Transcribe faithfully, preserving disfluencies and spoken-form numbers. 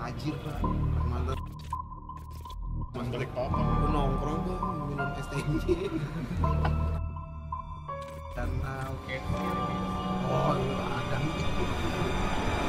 tajir pak, mantan Mas balik apa? aku nongkrong tuh minum es teh dan uh, Oke. oh iya ada